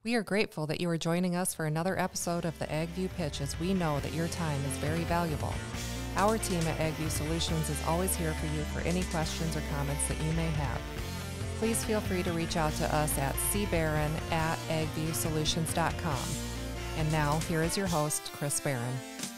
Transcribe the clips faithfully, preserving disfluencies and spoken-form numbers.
We are grateful that you are joining us for another episode of the AgView Pitch, as we know that your time is very valuable. Our team at AgView Solutions is always here for you for any questions or comments that you may have. Please feel free to reach out to us at c barron at agview solutions dot com. And now, here is your host, Chris Barron.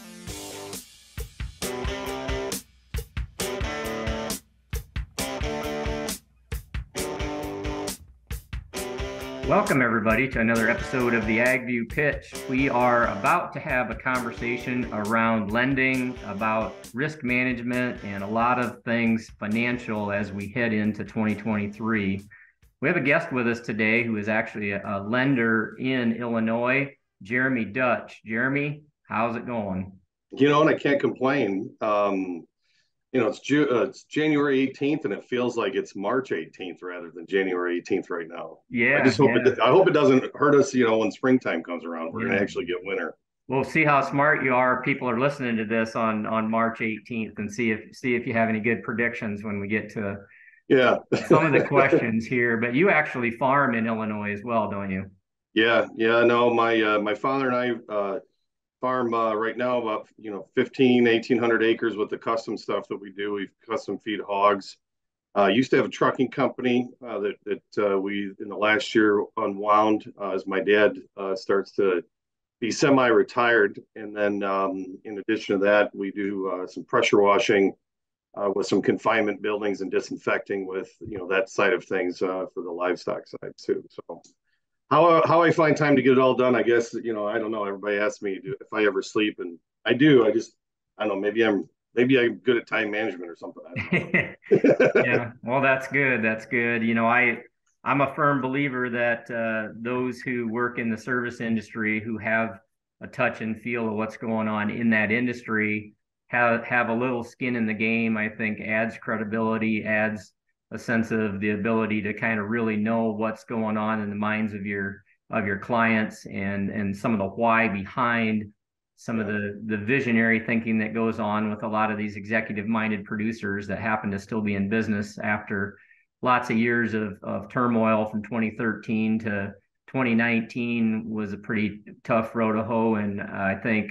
Welcome, everybody, to another episode of the AgView Pitch. We are about to have a conversation around lending, about risk management, and a lot of things financial as we head into twenty twenty-three. We have a guest with us today who is actually a, a lender in Illinois, Jeremy Doetch. Jeremy, how's it going? You know, and I can't complain. Um, you know, it's, Ju- uh, it's January eighteenth, and it feels like it's March eighteenth rather than January eighteenth right now. Yeah. I just hope yeah. it. I hope it doesn't hurt us. You know, when springtime comes around, we're Yeah. going to actually get winter. We'll see how smart you are. People are listening to this on on March eighteenth, and see if see if you have any good predictions when we get to yeah some of the questions here. But you actually farm in Illinois as well, don't you? Yeah, yeah. No, my uh, my father and I uh, farm uh, right now about you know fifteen, eighteen hundred acres with the custom stuff that we do. We custom feed hogs. Uh, used to have a trucking company uh, that that uh, we in the last year unwound uh, as my dad uh, starts to be semi-retired. And then um, in addition to that, we do uh, some pressure washing uh, with some confinement buildings and disinfecting with you know that side of things uh, for the livestock side too. So how how I find time to get it all done, I guess you know I don't know. Everybody asks me if I ever sleep, and I do. I just I don't know. Maybe I'm maybe I'm good at time management or something. I don't know. Yeah, well, that's good. That's good. You know, I I'm a firm believer that uh, those who work in the service industry, who have a touch and feel of what's going on in that industry, have have a little skin in the game. I think adds credibility, adds a sense of the ability to kind of really know what's going on in the minds of your of your clients, and and some of the why behind some of the the visionary thinking that goes on with a lot of these executive minded producers that happen to still be in business after lots of years of, of turmoil. From twenty thirteen to twenty nineteen was a pretty tough road to hoe. And I think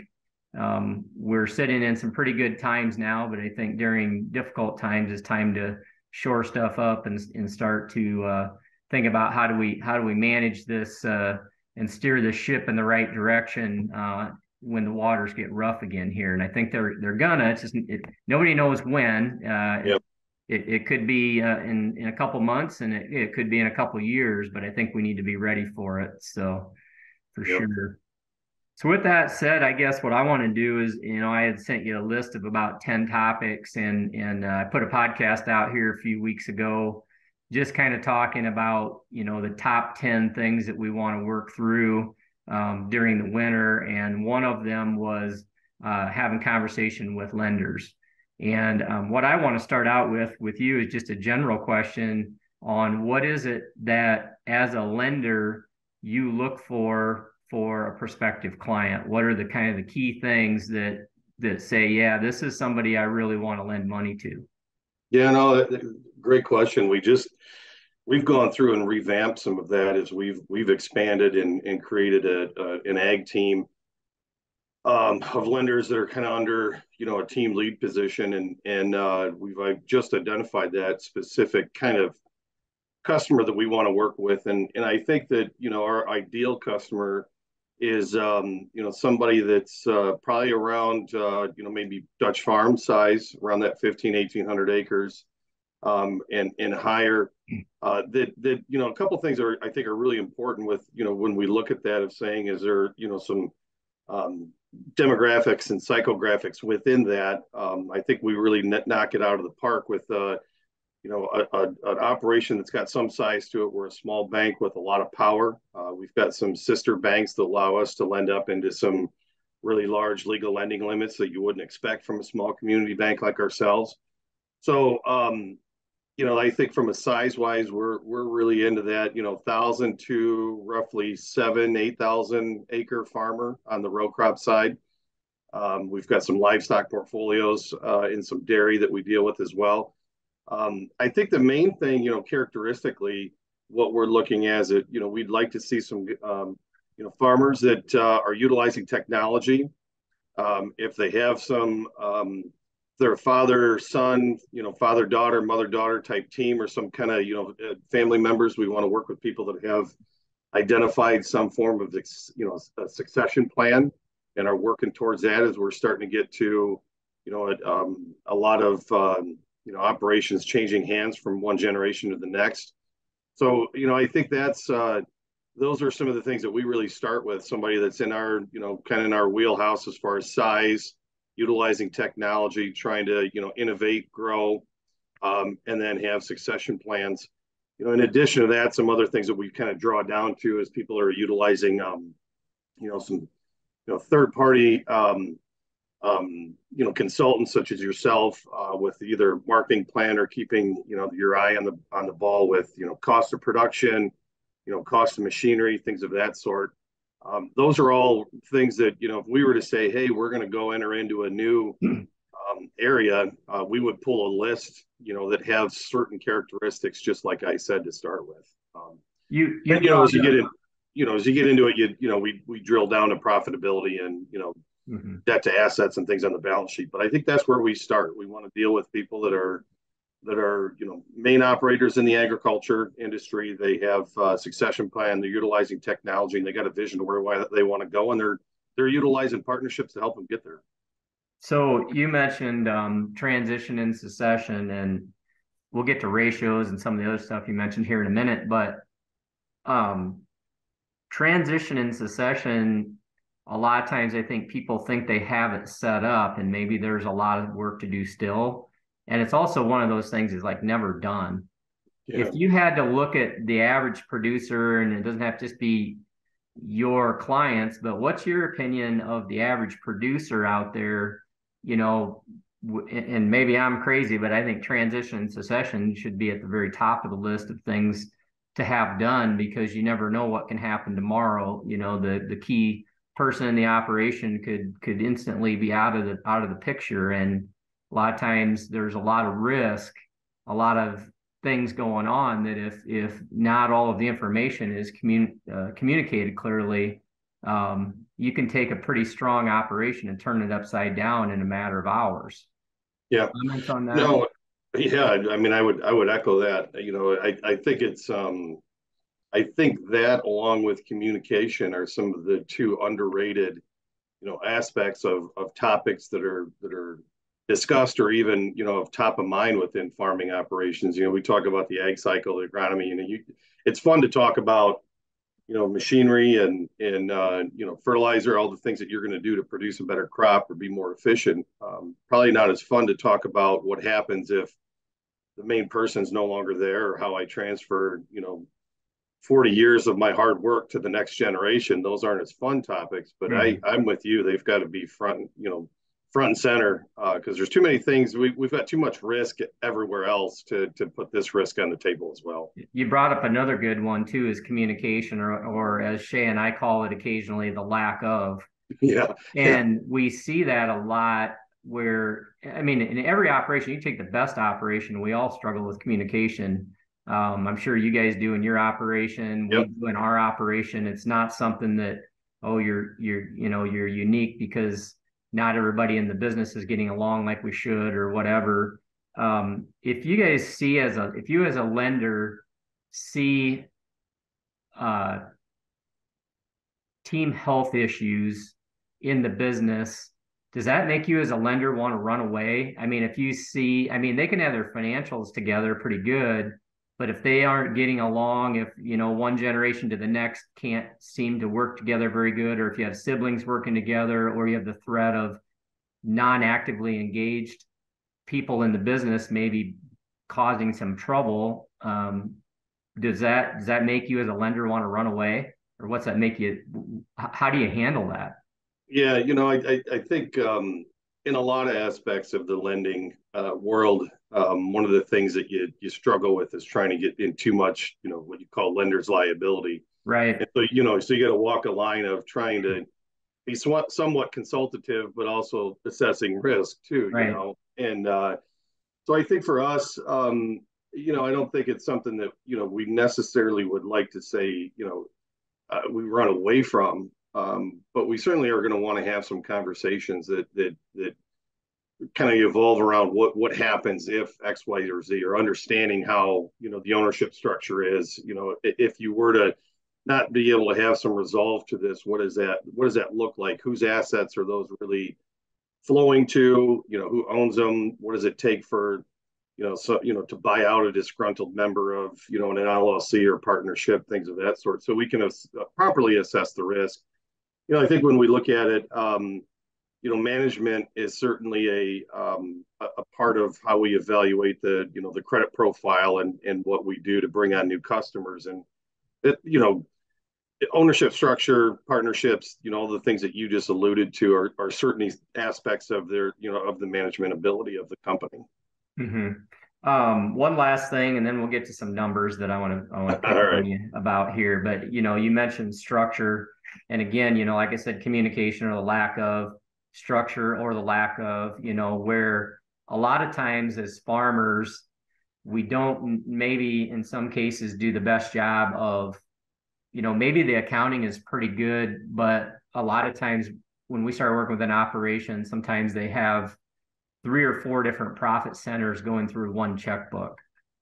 um, we're sitting in some pretty good times now, but I think during difficult times it's time to shore stuff up and, and start to uh, think about how do we, how do we manage this uh, and steer the ship in the right direction uh, when the waters get rough again here. And I think they're they're gonna. It's just it, nobody knows when. Uh, Yep. it, it could be uh, in in a couple months, and it, it could be in a couple years. But I think we need to be ready for it. So for Yep. sure. So with that said, I guess what I want to do is, you know, I had sent you a list of about ten topics, and and uh, I put a podcast out here a few weeks ago, just kind of talking about, you know, the top ten things that we want to work through um, during the winter. And one of them was uh, having conversation with lenders. And um, what I want to start out with with you is just a general question on what is it that as a lender you look for for a prospective client. What are the kind of the key things that that say, yeah, this is somebody I really want to lend money to? Yeah, no, great question. We just we've gone through and revamped some of that as we've we've expanded and, and created a, a an ag team um, of lenders that are kind of under you know a team lead position, and and uh, we've I've just identified that specific kind of customer that we want to work with, and and I think that you know our ideal customer is um, you know somebody that's uh, probably around uh, you know maybe Dutch farm size, around that fifteen, eighteen hundred acres, um, and and higher. Uh, that that you know a couple of things are I think are really important with you know when we look at that of saying is there you know some um, demographics and psychographics within that. Um, I think we really knock it out of the park with uh, you know, a, a, an operation that's got some size to it. We're a small bank with a lot of power. Uh, we've got some sister banks that allow us to lend up into some really large legal lending limits that you wouldn't expect from a small community bank like ourselves. So, um, you know, I think from a size wise, we're we're really into that. You know, thousand to roughly seven, eight thousand acre farmer on the row crop side. Um, we've got some livestock portfolios uh, and some dairy that we deal with as well. Um, I think the main thing, you know, characteristically what we're looking at is that, you know, we'd like to see some, um, you know, farmers that uh, are utilizing technology. Um, if they have some, um, their father, son, you know, father, daughter, mother, daughter type team, or some kind of, you know, family members, we want to work with people that have identified some form of, you know, a succession plan and are working towards that as we're starting to get to, you know, um, a lot of, um, you know, operations changing hands from one generation to the next. So, you know, I think that's, uh, those are some of the things that we really start with, somebody that's in our, you know, kind of in our wheelhouse as far as size, utilizing technology, trying to, you know, innovate, grow, um, and then have succession plans. You know, in addition to that, some other things that we kind of draw down to is people are utilizing, um, you know, some, you know, third party, um, um, you know, consultants such as yourself uh, with either marketing plan or keeping, you know, your eye on the on the ball with, you know, cost of production, you know, cost of machinery, things of that sort. Um, those are all things that, you know, if we were to say, hey, we're going to go enter into a new um, area, uh, we would pull a list, you know, that have certain characteristics, just like I said to start with. Um, You you, and, you know, as you get in, you know, as you get into it, you you know, we we drill down to profitability and, you know, mm-hmm. debt to assets and things on the balance sheet. But I think that's where we start. We want to deal with people that are that are, you know, main operators in the agriculture industry. They have a succession plan. They're utilizing technology, and they got a vision to where they want to go, and they're they're utilizing partnerships to help them get there. So you mentioned um, transition and secession, and we'll get to ratios and some of the other stuff you mentioned here in a minute. But um, transition and secession, a lot of times I think people think they have it set up, and maybe there's a lot of work to do still. And it's also one of those things is like never done. Yeah. If you had to look at the average producer, and it doesn't have to just be your clients, but what's your opinion of the average producer out there? You know, and maybe I'm crazy, but I think transition and secession should be at the very top of the list of things to have done, because you never know what can happen tomorrow. You know, the the key person in the operation could could instantly be out of the out of the picture, and a lot of times there's a lot of risk, a lot of things going on that if if not all of the information is commun uh, communicated clearly, um, you can take a pretty strong operation and turn it upside down in a matter of hours. Yeah. Comments on that? No. Yeah. I mean, I would I would echo that. You know, I I think it's um, I think that along with communication are some of the two underrated, you know, aspects of of topics that are that are discussed or even, you know, of top of mind within farming operations. You know, we talk about the ag cycle, the agronomy, and you, it's fun to talk about, you know, machinery and, and uh, you know, fertilizer, all the things that you're going to do to produce a better crop or be more efficient. Um, probably not as fun to talk about what happens if the main person's no longer there, or how I transfer, you know, forty years of my hard work to the next generation. Those aren't as fun topics, but mm. I, I'm with you. They've got to be front, you know, front and center, because uh, there's too many things. We, we've got too much risk everywhere else to to put this risk on the table as well. You brought up another good one too, is communication, or, or as Shay and I call it occasionally, the lack of. Yeah. And yeah. we see that a lot where, I mean, in every operation, you take the best operation, we all struggle with communication. Um, I'm sure you guys do in your operation, we yep. do in our operation. It's not something that, oh, you're, you're, you know, you're unique because not everybody in the business is getting along like we should or whatever. Um, if you guys see as a, if you as a lender see uh, team health issues in the business, does that make you as a lender want to run away? I mean, if you see, I mean, they can have their financials together pretty good, but if they aren't getting along, if, you know, one generation to the next can't seem to work together very good, or if you have siblings working together, or you have the threat of non-actively engaged people in the business maybe causing some trouble, um, does that does that make you as a lender want to run away? Or what's that make you, how do you handle that? Yeah, you know, I, I, I think um, in a lot of aspects of the lending uh, world, um, one of the things that you you struggle with is trying to get in too much, you know, what you call lender's liability. Right. And so, you know, so you got to walk a line of trying to be somewhat, somewhat consultative, but also assessing risk too, right. you know. And uh, so I think for us, um, you know, I don't think it's something that, you know, we necessarily would like to say, you know, uh, we run away from. Um, but we certainly are going to want to have some conversations that that that kind of evolve around what what happens if X, Y, or Z, or understanding how, you know, the ownership structure is. You know, if you were to not be able to have some resolve to this, what is that? What does that look like? Whose assets are those really flowing to? You know, who owns them? What does it take for, you know, so, you know, to buy out a disgruntled member of, you know, an L L C or partnership, things of that sort, so we can uh, properly assess the risk. You know, I think when we look at it, um, you know, management is certainly a um, a part of how we evaluate the, you know, the credit profile and and what we do to bring on new customers. And it, you know, ownership structure, partnerships, you know, all the things that you just alluded to are are certainly aspects of their, you know, of the management ability of the company. Mm-hmm. Um, one last thing, and then we'll get to some numbers that I want to I want to pick All right. from you about here. But you know, you mentioned structure, and again, you know, like I said, communication or the lack of structure or the lack of, you know, where a lot of times as farmers, we don't maybe in some cases do the best job of, you know, maybe the accounting is pretty good, but a lot of times when we start working with an operation, sometimes they have three or four different profit centers going through one checkbook.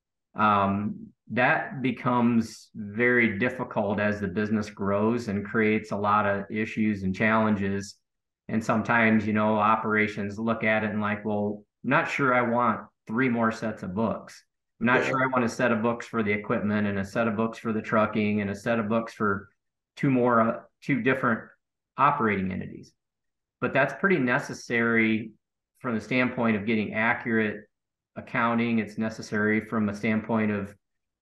Um, that becomes very difficult as the business grows and creates a lot of issues and challenges. And sometimes, you know, operations look at it and like, well, I'm not sure I want three more sets of books. I'm not yeah. sure I want a set of books for the equipment and a set of books for the trucking and a set of books for two more, uh, two different operating entities. But that's pretty necessary from the standpoint of getting accurate accounting. It's necessary from a standpoint of,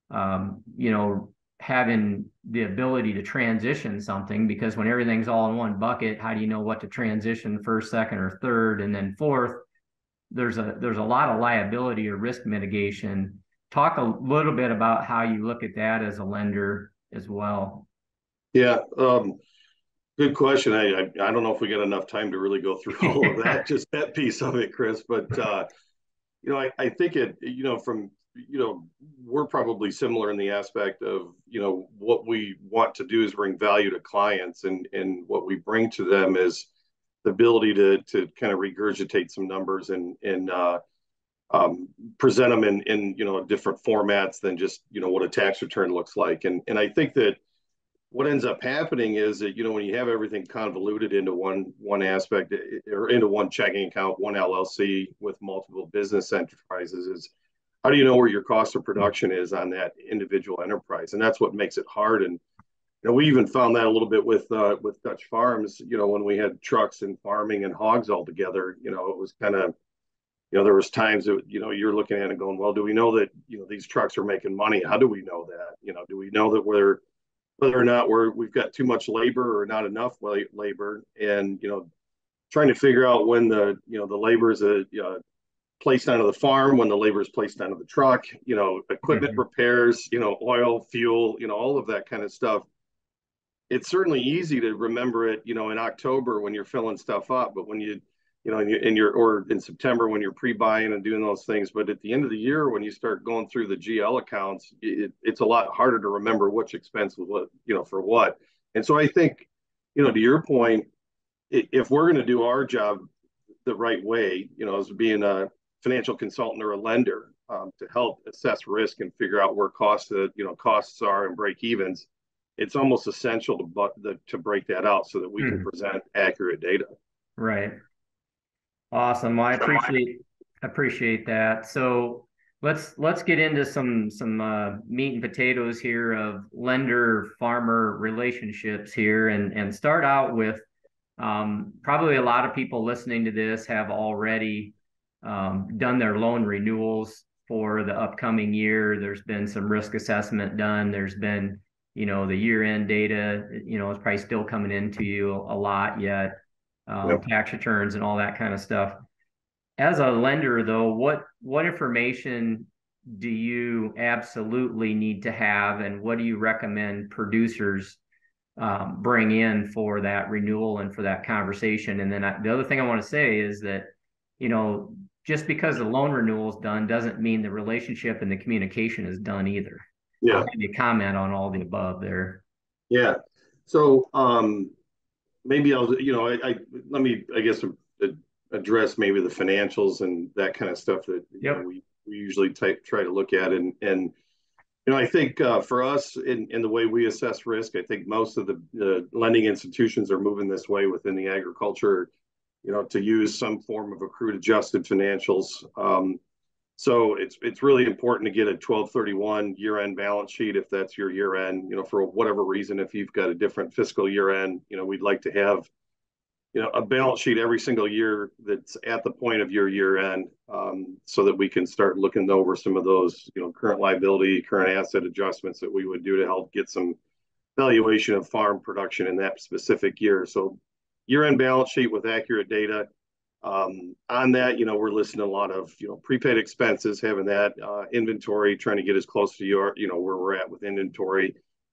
um, you know, having the ability to transition something, because when everything's all in one bucket, how do you know what to transition first, second, or third, and then fourth? There's a there's a lot of liability or risk mitigation. Talk a little bit about how you look at that as a lender as well. Yeah. Um, Good question. I, I I don't know if we got enough time to really go through all of that, just that piece of it, Chris. But uh, you know, I, I think it, you know, from, you know, we're probably similar in the aspect of, you know, what we want to do is bring value to clients, and and what we bring to them is the ability to to kind of regurgitate some numbers and and uh, um, present them in in you know different formats than just, you know, what a tax return looks like. And and I think that what ends up happening is that, you know, when you have everything convoluted into one one aspect, or into one checking account, one L L C with multiple business enterprises, is how do you know where your cost of production is on that individual enterprise? And that's what makes it hard. And you know, we even found that a little bit with uh, with Doetch Farms. You know, when we had trucks and farming and hogs all together, you know, it was kind of, you know, there was times that, you know, you're looking at it and going, well, do we know that, you know, these trucks are making money? How do we know that? You know, do we know that we're whether or not we're we've got too much labor or not enough labor? And you know, trying to figure out when the, you know, the labor is a, you know, placed onto the farm, when the labor is placed onto the truck, you know, equipment mm-hmm. repairs, you know, oil, fuel, you know, all of that kind of stuff. It's certainly easy to remember it, you know, in October when you're filling stuff up, but when you, you know, in your, in your or in September when you're pre-buying and doing those things. But at the end of the year, when you start going through the G L accounts, it, it's a lot harder to remember which expense was what, you know, for what. And so I think, you know, to your point, if we're going to do our job the right way, you know, as being a financial consultant or a lender, um, to help assess risk and figure out where costs, uh, you know, costs are and break evens, it's almost essential to but to break that out so that we mm. can present accurate data. Right. Awesome. Well, I appreciate appreciate that. So let's let's get into some some uh, meat and potatoes here of lender farmer relationships here, and and start out with um, probably a lot of people listening to this have already um, done their loan renewals for the upcoming year. There's been some risk assessment done. There's been, you know, the year end data, you know, is probably still coming into you a lot yet. Um, yep. Tax returns and all that kind of stuff. As a lender, though, what what information do you absolutely need to have, and what do you recommend producers um, bring in for that renewal and for that conversation? And then I, the other thing I want to say is that, you know, just because the loan renewal is done doesn't mean the relationship and the communication is done either. Yeah. Maybe comment on all the above there. Yeah. So um, maybe I'll, you know, I, I let me, I guess, address maybe the financials and that kind of stuff that you Yep. know, we we usually type, try to look at, and and you know, I think uh, for us in, in the way we assess risk, I think most of the, the lending institutions are moving this way within the agriculture, you know, to use some form of accrued adjusted financials. Um, so it's it's really important to get a twelve thirty-one year-end balance sheet if that's your year-end. You know, for whatever reason, if you've got a different fiscal year-end, you know, we'd like to have, you know, a balance sheet every single year that's at the point of your year-end, um, so that we can start looking over some of those, you know, current liability, current asset adjustments that we would do to help get some valuation of farm production in that specific year. So year-end balance sheet with accurate data. Um, on that, you know, we're listing a lot of, you know, prepaid expenses, having that uh, inventory, trying to get as close to your, you know, where we're at with inventory,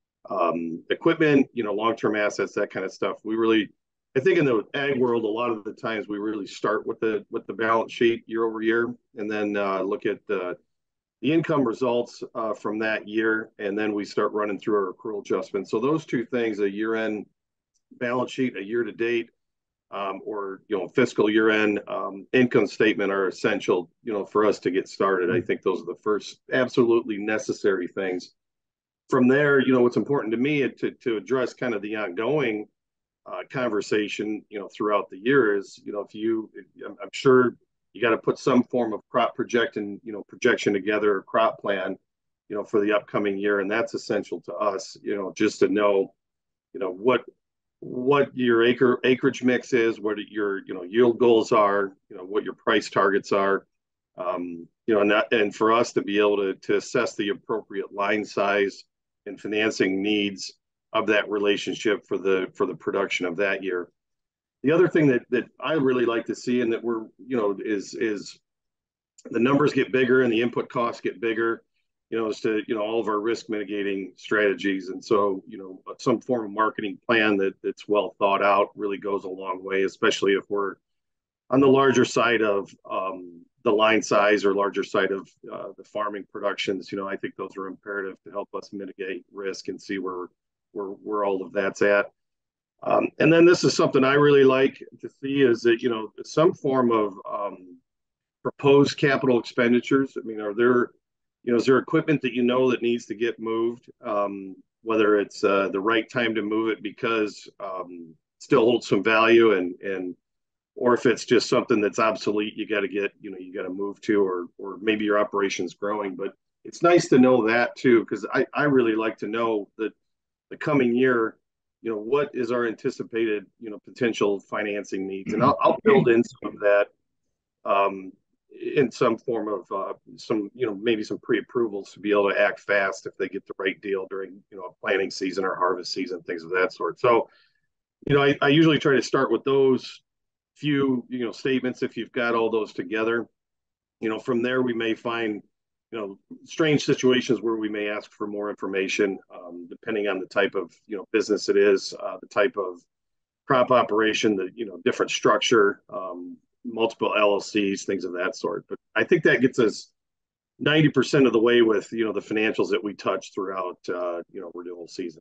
um, equipment, you know, long-term assets, that kind of stuff. We really, I think in the ag world, a lot of the times we really start with the with the balance sheet year over year, and then uh, look at the the income results uh, from that year, and then we start running through our accrual adjustments. So those two things, a year-end balance sheet, a year-to-date, um, or you know, fiscal year-end um, income statement are essential, you know, for us to get started. I think those are the first absolutely necessary things. From there, you know, what's important to me to to address kind of the ongoing uh, conversation, you know, throughout the year is, you know, if you, I'm, I'm sure you got to put some form of crop projecting, you know, projection together, a crop plan, you know, for the upcoming year, and that's essential to us, you know, just to know, you know, what what your acre acreage mix is, what your, you know, yield goals are, you know, what your price targets are, um, you know, and that, and for us to be able to to assess the appropriate line size and financing needs of that relationship for the for the production of that year. The other thing that that I really like to see, and that we're, you know, is is the numbers get bigger and the input costs get bigger, you know, as to, you know, all of our risk mitigating strategies. And so, you know, some form of marketing plan that that's well thought out really goes a long way, especially if we're on the larger side of um, the line size or larger side of uh, the farming productions. You know, I think those are imperative to help us mitigate risk and see where where where all of that's at. Um, and then this is something I really like to see is that, you know, some form of um, proposed capital expenditures. I mean, are there, you know, is there equipment that you know that needs to get moved? Um, whether it's uh, the right time to move it because um, still holds some value, and and or if it's just something that's obsolete, you got to get, you know, you got to move to, or or maybe your operation's growing. But it's nice to know that too, because I I really like to know that the coming year, you know, what is our anticipated, you know, potential financing needs, and I'll, I'll build in some of that um, in some form of uh, some, you know, maybe some pre-approvals to be able to act fast if they get the right deal during, you know, a planting season or harvest season, things of that sort. So, you know, I, I usually try to start with those few, you know, statements if you've got all those together. You know, from there we may find, you know, strange situations where we may ask for more information, um, depending on the type of, you know, business it is, uh, the type of crop operation, the, you know, different structure, um, multiple L L Cs, things of that sort. But I think that gets us ninety percent of the way with, you know, the financials that we touch throughout, uh, you know, renewal season.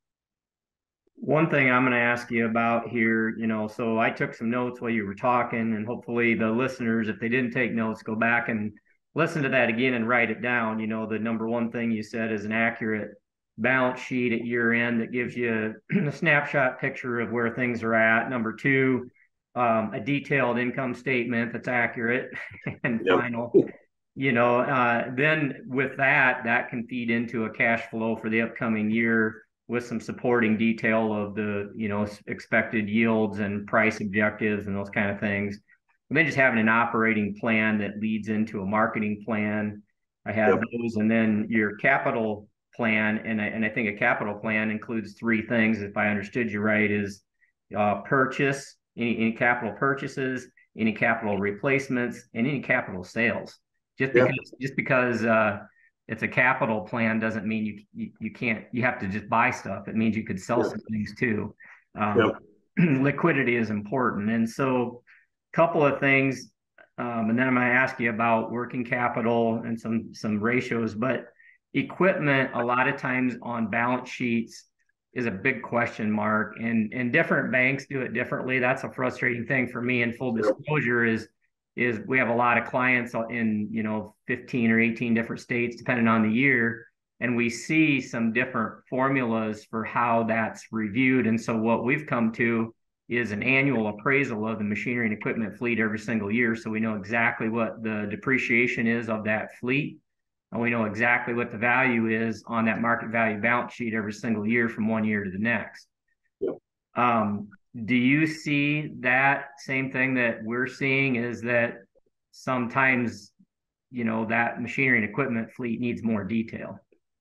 One thing I'm going to ask you about here, you know, so I took some notes while you were talking, and hopefully the listeners, if they didn't take notes, go back and listen to that again and write it down. You know, the number one thing you said is an accurate balance sheet at year end that gives you a snapshot picture of where things are at. Number two, um, a detailed income statement that's accurate and yep. final. You know, uh, then with that, that can feed into a cash flow for the upcoming year with some supporting detail of the, you know, expected yields and price objectives and those kind of things. And then just having an operating plan that leads into a marketing plan. I have yep. those, and then your capital plan, and I, and I think a capital plan includes three things, if I understood you right, is uh, purchase, any, any capital purchases, any capital replacements, and any capital sales. Just because, yep. just because uh, it's a capital plan doesn't mean you, you you can't, you have to just buy stuff. It means you could sell yep. some things too. Um, yep. Liquidity is important. And so a couple of things, um, and then I'm going to ask you about working capital and some some ratios. But equipment, a lot of times on balance sheets, is a big question mark, and and different banks do it differently. That's a frustrating thing for me. And full disclosure is is we have a lot of clients in, you know, fifteen or eighteen different states, depending on the year. And we see some different formulas for how that's reviewed. And so what we've come to is an annual appraisal of the machinery and equipment fleet every single year. So we know exactly what the depreciation is of that fleet. And we know exactly what the value is on that market value balance sheet every single year from one year to the next. Yep. Um, do you see that same thing that we're seeing, is that sometimes, you know, that machinery and equipment fleet needs more detail?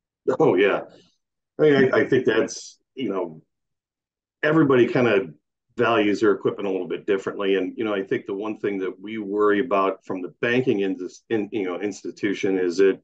Oh yeah, I mean, I, I think that's, you know, everybody kind of values their equipment a little bit differently, and you know, I think the one thing that we worry about from the banking in this, in you know, institution is that,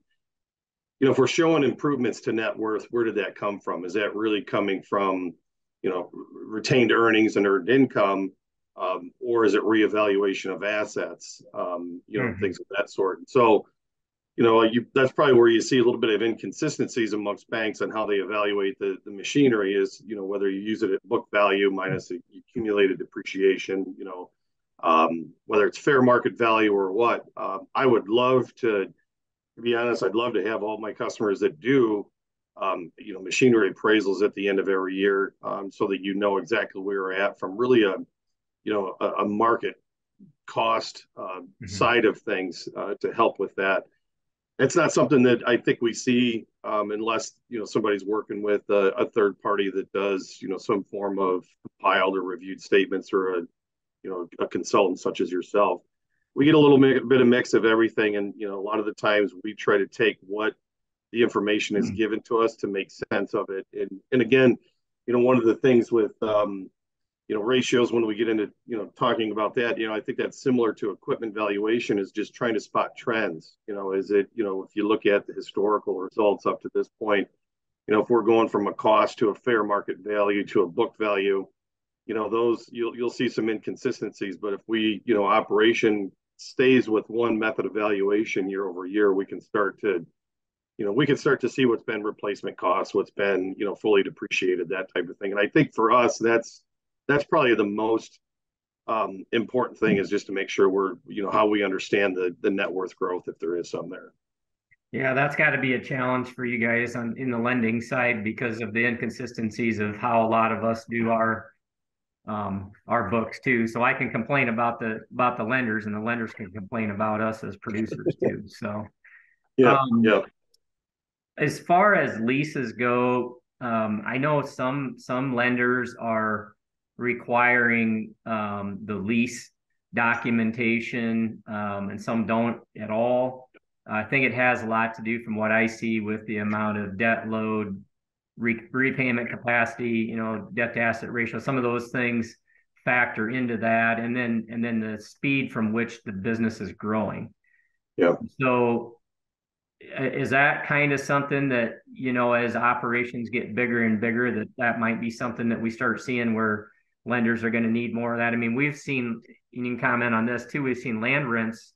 you know, if we're showing improvements to net worth, where did that come from? Is that really coming from, you know, retained earnings and earned income, um, or is it reevaluation of assets, um, you know, mm-hmm. things of that sort? And so, you know, you, that's probably where you see a little bit of inconsistencies amongst banks on how they evaluate the, the machinery, is, you know, whether you use it at book value minus the accumulated depreciation, you know, um, whether it's fair market value or what. Um, I would love to, to be honest, I'd love to have all my customers that do, um, you know, machinery appraisals at the end of every year, um, so that you know exactly where you're at from really a, you know, a, a market cost uh, mm-hmm. side of things uh, to help with that. It's not something that I think we see um, unless, you know, somebody's working with a, a third party that does, you know, some form of compiled or reviewed statements, or a, you know, a consultant such as yourself. We get a little bit of mix of everything, and you know, a lot of the times we try to take what the information is given to us to make sense of it. And and again, you know, one of the things with um, you know, ratios, when we get into, you know, talking about that, you know, I think that's similar to equipment valuation, is just trying to spot trends. You know, is it, you know, if you look at the historical results up to this point, you know, if we're going from a cost to a fair market value to a book value, you know, those, you'll you'll see some inconsistencies. But if we, you know, operation stays with one method of valuation year over year, we can start to, you know, we can start to see what's been replacement costs, what's been, you know, fully depreciated, that type of thing. And I think for us, that's that's probably the most um, important thing, is just to make sure we're, you know, how we understand the the net worth growth, if there is some there. Yeah, that's got to be a challenge for you guys on in the lending side, because of the inconsistencies of how a lot of us do our um, our books too. So I can complain about the about the lenders, and the lenders can complain about us as producers too. So yeah, um, yeah. As far as leases go, um, I know some some lenders are requiring um, the lease documentation, um, and some don't at all. I think it has a lot to do, from what I see, with the amount of debt load, re- repayment capacity, you know, debt to asset ratio. Some of those things factor into that, and then and then the speed from which the business is growing. Yeah. So is that kind of something that, you know, as operations get bigger and bigger, that that might be something that we start seeing where lenders are going to need more of that? I mean, we've seen, you can comment on this too, we've seen land rents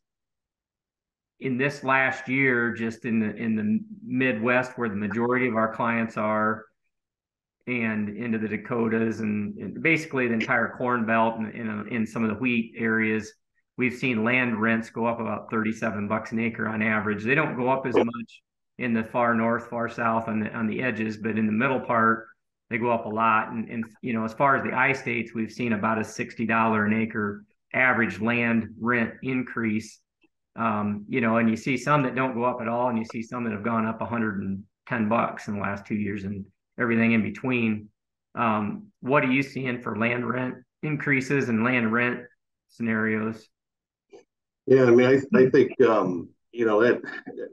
in this last year, just in the in the Midwest, where the majority of our clients are, and into the Dakotas, and, and basically the entire Corn Belt, and in, in some of the wheat areas, we've seen land rents go up about thirty-seven bucks an acre on average. They don't go up as much in the far north, far south on the on the edges, but in the middle part, they go up a lot. And, and you know, as far as the I states, we've seen about a sixty dollars an acre average land rent increase. Um, you know, and you see some that don't go up at all, and you see some that have gone up one hundred ten bucks in the last two years, and everything in between. Um, what are you seeing for land rent increases and land rent scenarios? Yeah, I mean, I, I think, um, you know, that,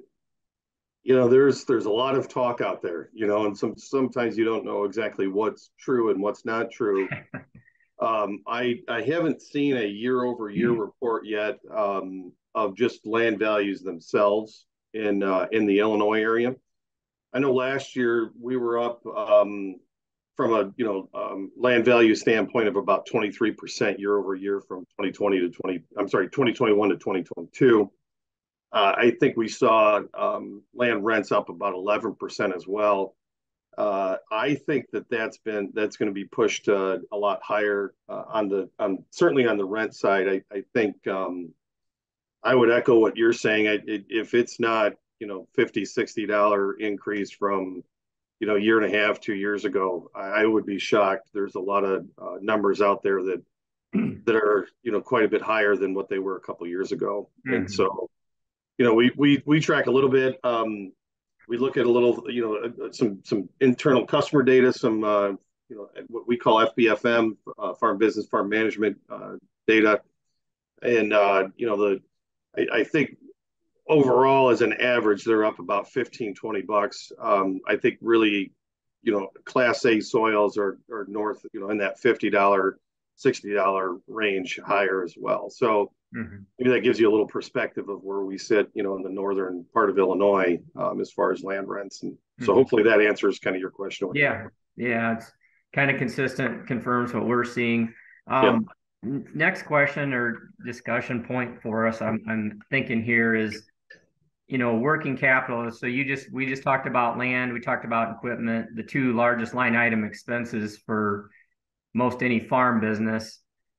you know, there's there's a lot of talk out there, you know, and some sometimes you don't know exactly what's true and what's not true. um, I I haven't seen a year over year report yet um, of just land values themselves in uh, in the Illinois area. I know last year we were up um, from a you know um, land value standpoint of about twenty-three percent year over year from twenty twenty to twenty. I'm sorry, twenty twenty-one to twenty twenty-two. Uh, I think we saw um, land rents up about eleven percent as well. Uh, I think that that's been that's going to be pushed uh, a lot higher uh, on the on certainly on the rent side. I, I think um, I would echo what you're saying. I, it, if it's not you know fifty, sixty dollar increase from you know a year and a half, two years ago, I, I would be shocked. There's a lot of uh, numbers out there that that are you know quite a bit higher than what they were a couple years ago, mm-hmm. and so you know we we we track a little bit. Um, We look at a little, you know, some some internal customer data, some, uh, you know, what we call F B F M, uh, farm business, farm management uh, data, and uh, you know, the I, I think overall as an average, they're up about fifteen, twenty bucks. Um, I think really, you know, Class A soils are are north, you know, in that fifty dollar, sixty dollar range higher as well. So. Mm-hmm. Maybe that gives you a little perspective of where we sit, you know, in the northern part of Illinois, um, as far as land rents. And so mm-hmm. hopefully that answers kind of your question. Yeah. Yeah. It's kind of consistent, confirms what we're seeing. Um, yeah. Next question or discussion point for us, I'm, I'm thinking here is, you know, working capital. So you just, we just talked about land, we talked about equipment, the two largest line item expenses for most any farm business.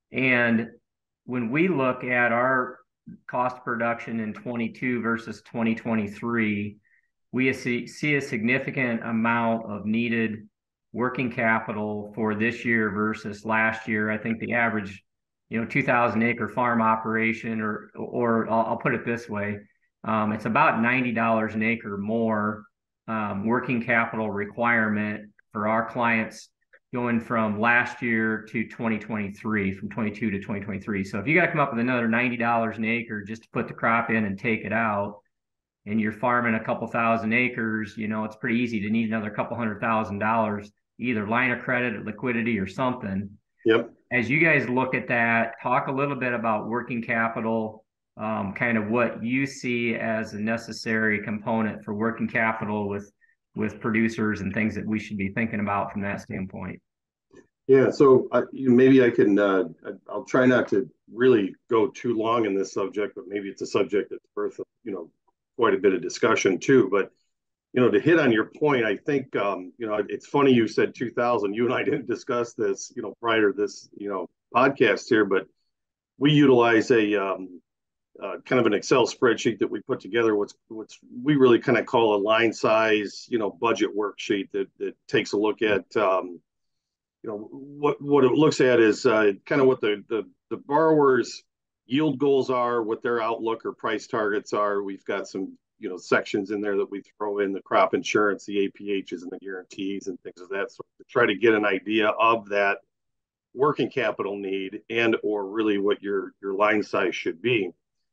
And when we look at our cost production in twenty-two versus twenty twenty-three, we see, see a significant amount of needed working capital for this year versus last year. I think the average, you know, two thousand acre farm operation, or, or I'll, I'll put it this way, um, it's about ninety dollars an acre more um, working capital requirement for our clients going from last year to twenty twenty-three, from twenty-two to twenty twenty-three. So if you got to come up with another ninety dollars an acre just to put the crop in and take it out, and you're farming a couple thousand acres, you know, it's pretty easy to need another couple hundred thousand dollars, either line of credit or liquidity or something. Yep. As you guys look at that, talk a little bit about working capital, um, kind of what you see as a necessary component for working capital with with producers and things that we should be thinking about from that standpoint. Yeah, so uh, maybe I can, uh, I'll try not to really go too long in this subject, but maybe it's a subject that's worth, you know, quite a bit of discussion too. But, you know, to hit on your point, I think, um, you know, it's funny you said two thousand. You and I didn't discuss this, you know, prior to this, you know, podcast here, but we utilize a, um, Uh, kind of an Excel spreadsheet that we put together. What's what's we really kind of call a line size, you know, budget worksheet that that takes a look at, um, you know, what what it looks at is uh, kind of what the, the the borrower's yield goals are, what their outlook or price targets are. We've got some you know sections in there that we throw in the crop insurance, the A P Hs, and the guarantees and things of that sort to try to get an idea of that working capital need and or really what your your line size should be.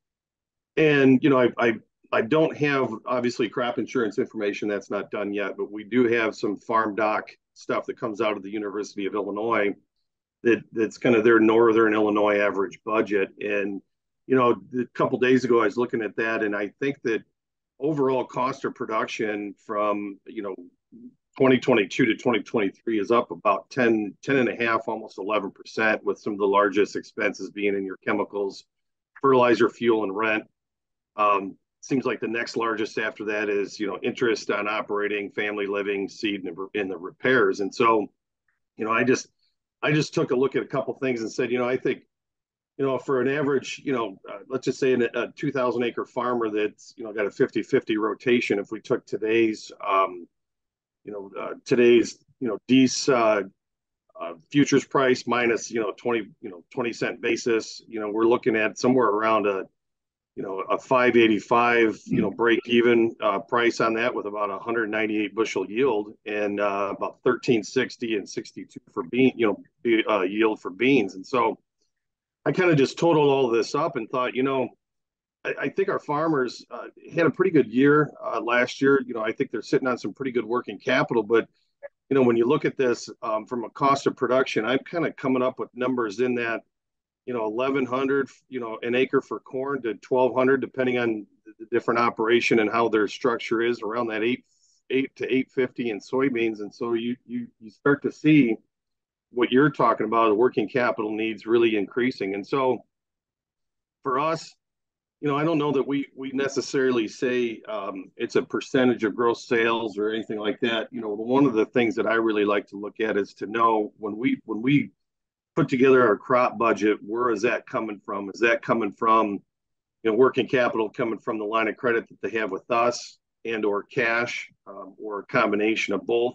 And, you know, I, I, I don't have, obviously, crop insurance information. That's not done yet, but we do have some farm doc stuff that comes out of the University of Illinois that that's kind of their Northern Illinois average budget. And, you know, a couple of days ago, I was looking at that, and I think that overall cost of production from, you know, twenty twenty-two to twenty twenty-three is up about ten, ten and a half, almost eleven percent, with some of the largest expenses being in your chemicals, fertilizer, fuel, and rent. Um, seems like the next largest after that is, you know, interest on operating, family living, seed, and in the repairs. And so, you know, I just, I just took a look at a couple things and said, you know, I think, you know, for an average, you know, uh, let's just say a, a two thousand acre farmer that's, you know, got a fifty fifty rotation. If we took today's, um, you know, uh, today's, you know, D's uh, uh, futures price minus, you know, twenty, you know, twenty cent basis, you know, we're looking at somewhere around a, you know, a five eighty-five, you know, break even uh, price on that with about one hundred ninety-eight bushel yield and uh, about thirteen sixty and sixty-two for bean, you know, uh, yield for beans. And so I kind of just totaled all this up and thought, you know, I, I think our farmers uh, had a pretty good year uh, last year. You know, I think they're sitting on some pretty good working capital, but you know, when you look at this um, from a cost of production, I'm kind of coming up with numbers in that, you know, eleven hundred, you know, an acre for corn to twelve hundred, depending on the different operation and how their structure is, around that eight, eight to eight fifty in soybeans, and so you you you start to see what you're talking about, the working capital needs really increasing. And so for us, you know, I don't know that we we necessarily say um, it's a percentage of gross sales or anything like that. You know, one of the things that I really like to look at is to know when we when we put together our crop budget, where is that coming from? Is that coming from, you know, working capital coming from the line of credit that they have with us, and or cash, um, or a combination of both?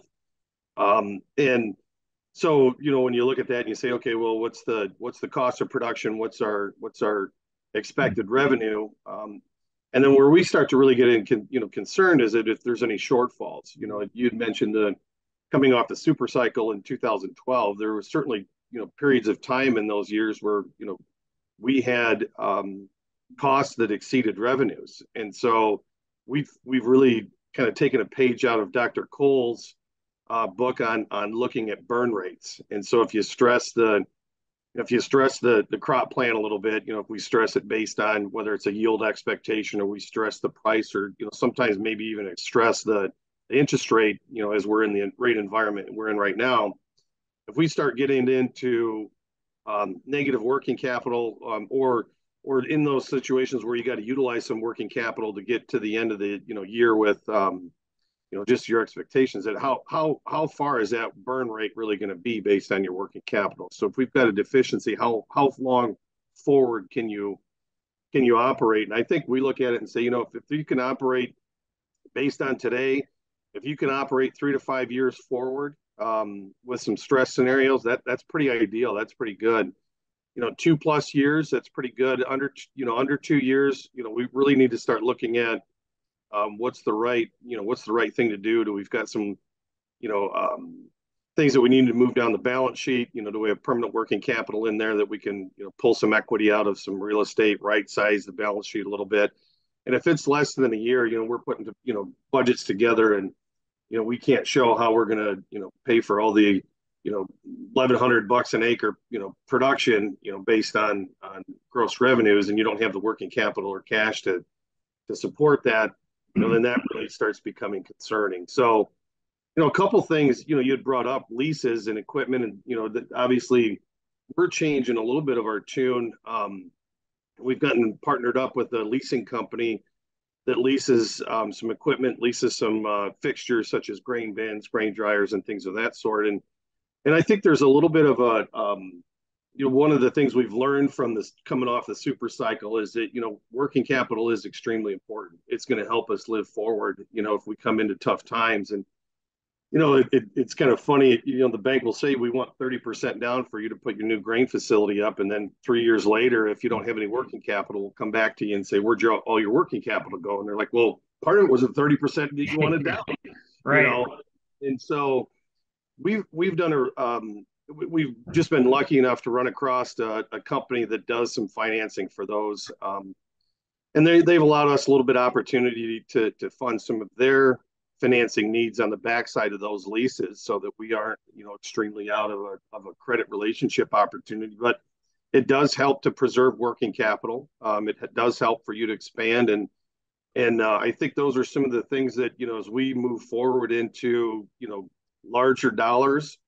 Um, and so, you know, when you look at that and you say, okay, well, what's the what's the cost of production? What's our what's our expected revenue? Um, and then where we start to really get in, you know, concerned is that if there's any shortfalls. You know, you'd mentioned the coming off the super cycle in two thousand twelve, there was certainly, you know, periods of time in those years where, you know, we had um, costs that exceeded revenues. And so we've we've really kind of taken a page out of Doctor Cole's uh, book on on looking at burn rates. And so if you stress the if you stress the the crop plan a little bit, you know, if we stress it based on whether it's a yield expectation, or we stress the price, or, you know, sometimes maybe even stress the, the interest rate, you know, as we're in the rate environment we're in right now, if we start getting into um, negative working capital, um, or or in those situations where you got to utilize some working capital to get to the end of the, you know, year with um, you know, just your expectations, that how how how far is that burn rate really going to be based on your working capital? So if we've got a deficiency, how how long forward can you can you operate? And I think we look at it and say, you know, if, if you can operate based on today, if you can operate three to five years forward um, with some stress scenarios, that that's pretty ideal. That's pretty good. You know, two plus years, that's pretty good. Under you know under two years, you know, we really need to start looking at um, what's the right you know what's the right thing to do. Do we've got some you know um, things that we need to move down the balance sheet? You know, do we have permanent working capital in there that we can, you know, pull some equity out of some real estate, right size the balance sheet a little bit? And if it's less than a year, you know, we're putting you know budgets together, and you know we can't show how we're going to you know pay for all the you know eleven hundred bucks an acre you know production you know based on on gross revenues, and you don't have the working capital or cash to to support that. You know, then that really starts becoming concerning. So, you know, a couple things, you know, you had brought up leases and equipment, and, you know, that obviously we're changing a little bit of our tune. Um, we've gotten partnered up with a leasing company that leases um, some equipment, leases some uh, fixtures such as grain bins, grain dryers, and things of that sort. And and I think there's a little bit of a, um, you know, one of the things we've learned from this coming off the super cycle is that, you know, working capital is extremely important. It's going to help us live forward, you know, if we come into tough times. And, you know, it, it, it's kind of funny, you know, the bank will say, we want thirty percent down for you to put your new grain facility up. And then three years later, if you don't have any working capital, we'll come back to you and say, where'd your, all your working capital go? And they're like, well, part of it was a thirty percent that you wanted down, right? You know? And so we've, we've done a, um, we've just been lucky enough to run across a, a company that does some financing for those. Um, and they, they've allowed us a little bit of opportunity to, to fund some of their financing needs on the backside of those leases, so that we aren't, you know, extremely out of a, of a credit relationship opportunity. But it does help to preserve working capital. Um, it does help for you to expand. And, and uh, I think those are some of the things that, you know, as we move forward into, you know, larger dollars,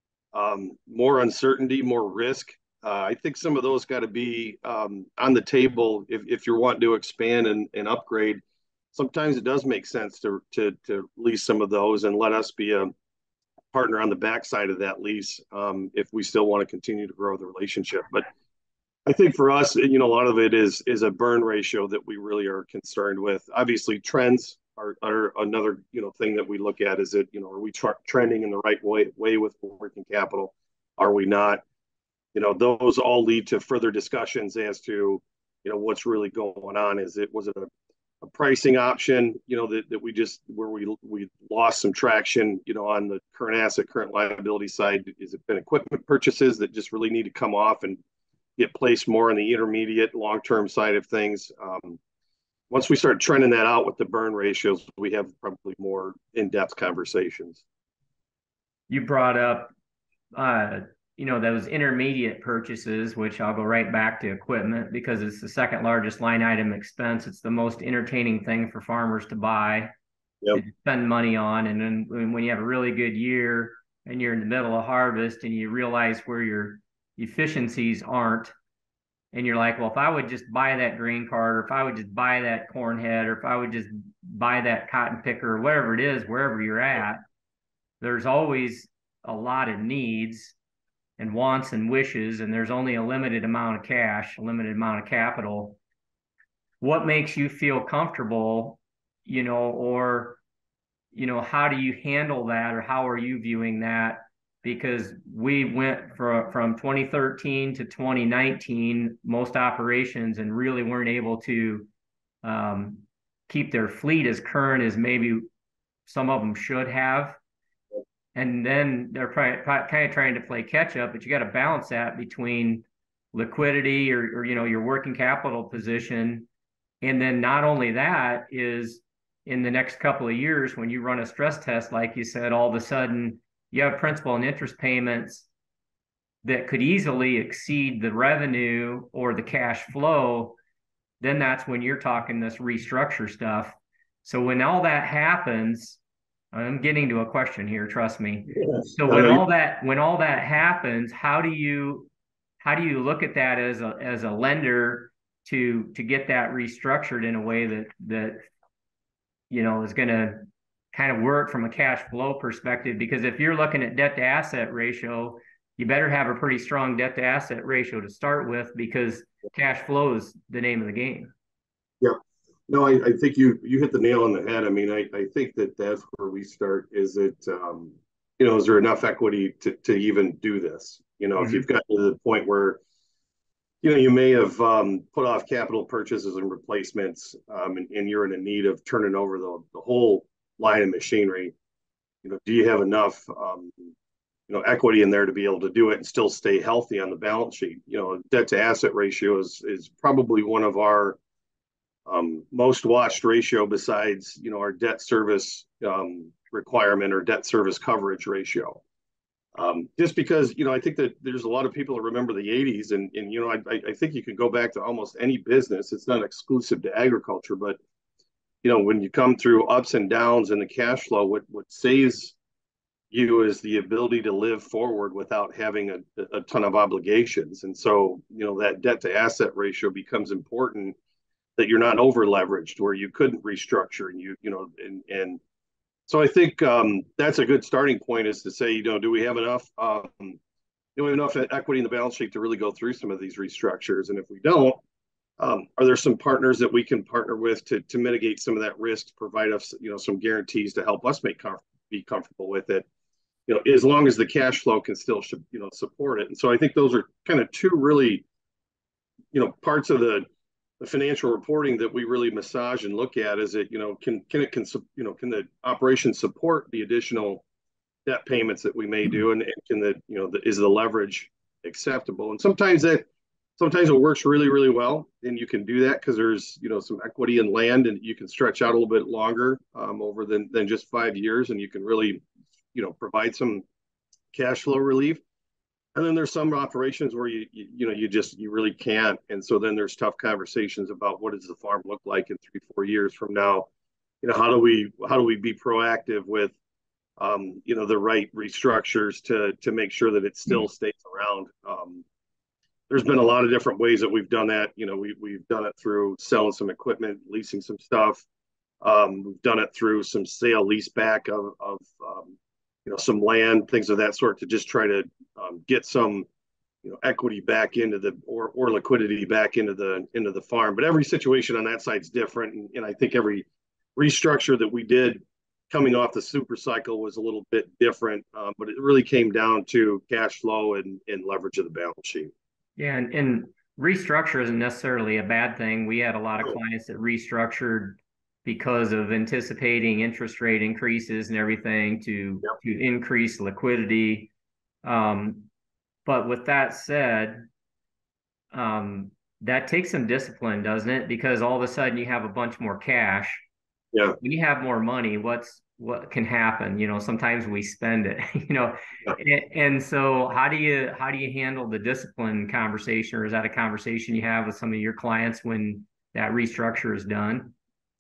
um, more uncertainty, more risk. Uh, I think some of those got to be um, on the table if, if you're wanting to expand and, and upgrade. Sometimes it does make sense to, to to lease some of those and let us be a partner on the backside of that lease um, if we still want to continue to grow the relationship. But I think for us, you know, a lot of it is is a burn ratio that we really are concerned with. Obviously, trends are, are another, you know, thing that we look at. Is it, you know, are we tra- trending in the right way, way with working capital? Are we not? You know, those all lead to further discussions as to, you know, what's really going on. Is it, was it a, a pricing option, you know, that, that we just, where we we lost some traction, you know, on the current asset, current liability side? Is it been equipment purchases that just really need to come off and get placed more on the intermediate long-term side of things? Um, once we start trending that out with the burn ratios, we have probably more in-depth conversations. You brought up, uh, you know, those intermediate purchases, which I'll go right back to equipment because it's the second largest line item expense. It's the most entertaining thing for farmers to buy. Yep. to spend money on. And then when you have a really good year and you're in the middle of harvest and you realize where your efficiencies aren't, and you're like, well, if I would just buy that grain cart, or if I would just buy that corn head, or if I would just buy that cotton picker, or whatever it is, wherever you're at, there's always a lot of needs and wants and wishes, and there's only a limited amount of cash, a limited amount of capital. What makes you feel comfortable, you know, or, you know, how do you handle that, or how are you viewing that? Because we went from, from twenty thirteen to twenty nineteen, most operations, and really weren't able to um, keep their fleet as current as maybe some of them should have. And then they're probably, probably kind of trying to play catch up, but you got to balance that between liquidity or, or, you know, your working capital position. And then not only that is in the next couple of years, when you run a stress test, like you said, all of a sudden you have principal and interest payments that could easily exceed the revenue or the cash flow. Then that's when you're talking this restructure stuff. So when all that happens, I'm getting to a question here, trust me. So when all that when all that happens, how do you how do you look at that as a as a lender to to get that restructured in a way that that you know is going to kind of work from a cash flow perspective? Because if you're looking at debt to asset ratio, you better have a pretty strong debt to asset ratio to start with, because cash flow is the name of the game. Yeah. No, I, I think you you hit the nail on the head. I mean, I, I think that that's where we start. Is it, um, you know, is there enough equity to, to even do this? You know, mm-hmm. if you've gotten to the point where, you know, you may have um, put off capital purchases and replacements, um, and, and you're in a need of turning over the, the whole line of machinery. You know, do you have enough, um, you know, equity in there to be able to do it and still stay healthy on the balance sheet? You know, debt to asset ratio is is probably one of our um, most watched ratio, besides, you know, our debt service um, requirement or debt service coverage ratio. Um, just because, you know, I think that there's a lot of people that remember the eighties, and, and you know, I, I think you can go back to almost any business. It's not exclusive to agriculture, but, you know, when you come through ups and downs in the cash flow, what, what saves you is the ability to live forward without having a, a ton of obligations. And so, you know, that debt to asset ratio becomes important, that you're not over leveraged where you couldn't restructure, and you, you know, and, and so I think um, that's a good starting point, is to say, you know, do we have enough, um, do we have enough equity in the balance sheet to really go through some of these restructures? And if we don't, um, are there some partners that we can partner with to to mitigate some of that risk, to provide us, you know, some guarantees to help us make comf- be comfortable with it, you know, as long as the cash flow can still, you know, support it. And so I think those are kind of two really, you know, parts of the the financial reporting that we really massage and look at. Is it, you know, can can it can you know can the operation support the additional debt payments that we may do, and, and can the, you know, the, is the leverage acceptable? And sometimes that sometimes it works really really well, and you can do that because there's, you know, some equity in land, and you can stretch out a little bit longer, um, over than than just five years, and you can really, you know, provide some cash flow relief. And then there's some operations where you, you, you know, you just, you really can't. And so then there's tough conversations about what does the farm look like in three, four years from now? You know, how do we, how do we be proactive with, um, you know, the right restructures to, to make sure that it still stays around? Um, there's been a lot of different ways that we've done that. You know, we, we've done it through selling some equipment, leasing some stuff. Um, we've done it through some sale lease back of, of um, you know, some land, things of that sort, to just try to um, get some, you know, equity back into the, or or liquidity back into the into the farm. But every situation on that side is different, and, and I think every restructure that we did coming off the super cycle was a little bit different. Um, but it really came down to cash flow and, and leverage of the balance sheet. Yeah, and, and restructure isn't necessarily a bad thing. We had a lot of clients that restructured because of anticipating interest rate increases and everything to, yep. to increase liquidity. Um, but with that said, um, that takes some discipline, doesn't it? Because all of a sudden you have a bunch more cash. Yeah. When you have more money, what's what can happen? You know, sometimes we spend it, you know, yeah. and, and so how do you how do you handle the discipline conversation, or is that a conversation you have with some of your clients when that restructure is done?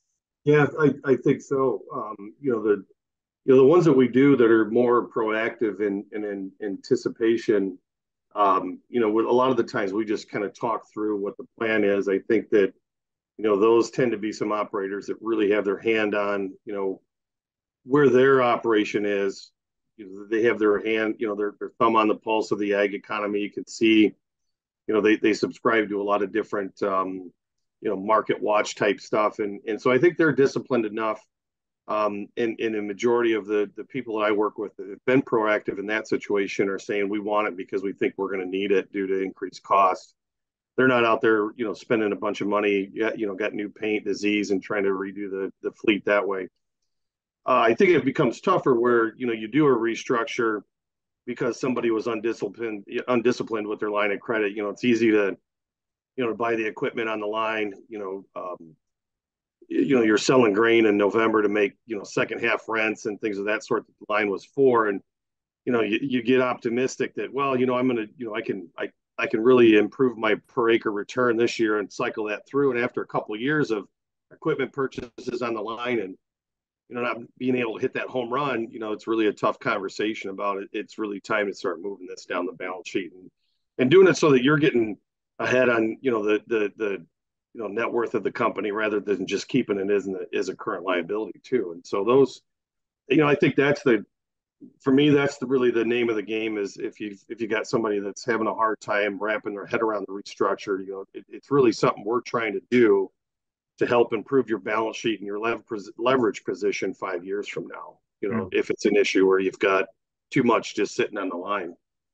Yeah, I, I think so. Um, you know, the you know the ones that we do that are more proactive and in, in, in anticipation. Um, you know, a lot of the times we just kind of talk through what the plan is. I think that you know those tend to be some operators that really have their hand on you know where their operation is. You know, they have their hand, you know, their, their thumb on the pulse of the ag economy. You can see, you know, they, they subscribe to a lot of different, um, you know, market watch type stuff. And, and so I think they're disciplined enough. Um, and, and a majority of the, the people that I work with that have been proactive in that situation are saying we want it because we think we're going to need it due to increased cost. They're not out there, you know, spending a bunch of money, you know, got new paint, disease, and trying to redo the, the fleet that way. Uh, I think it becomes tougher where you know you do a restructure because somebody was undisciplined undisciplined with their line of credit. You know, it's easy to you know to buy the equipment on the line. You know, um, you know you're selling grain in November to make you know second half rents and things of that sort that the line was for, and you know you, you get optimistic that well you know I'm gonna you know I can I I can really improve my per acre return this year and cycle that through. And after a couple of years of equipment purchases on the line and you know, not being able to hit that home run, you know, it's really a tough conversation about it. It's really time to start moving this down the balance sheet and, and doing it so that you're getting ahead on, you know, the, the, the, you know, net worth of the company rather than just keeping it as, a, as a current liability too. And so those, you know, I think that's the, for me, that's the, really the name of the game is if you, if you got somebody that's having a hard time wrapping their head around the restructure, you know, it, it's really something we're trying to do to help improve your balance sheet and your leverage position five years from now. You know, mm. if it's an issue where you've got too much just sitting on the line.